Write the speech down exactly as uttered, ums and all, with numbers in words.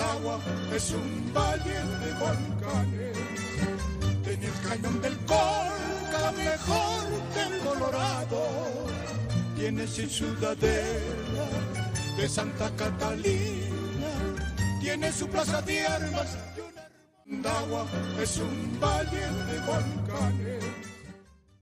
Condagua es un valle de volcanes. Tiene el cañón del Colca mejor que el Colorado. Tiene su ciudadela de Santa Catalina. Tiene su plaza de armas. Condagua es un valle de volcanes.